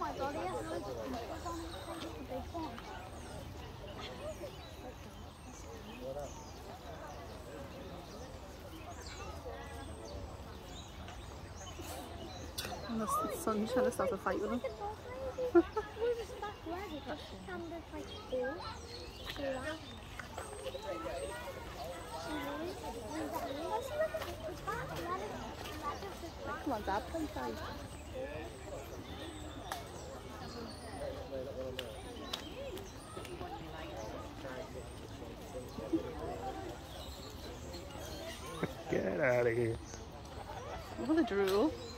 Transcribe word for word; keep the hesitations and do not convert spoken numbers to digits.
my god, he has loads of pimples on his face, the big one. And the sun's trying to start a fight with him. Come on, Dad, come inside. Get out of here. Look at the drool.